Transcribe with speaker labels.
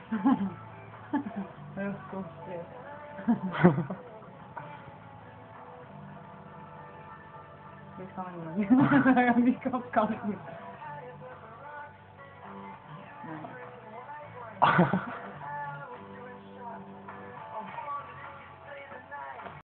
Speaker 1: Heel geconcentreerd. Dit kan ik niet. Aan die kant kan ik niet. Nee.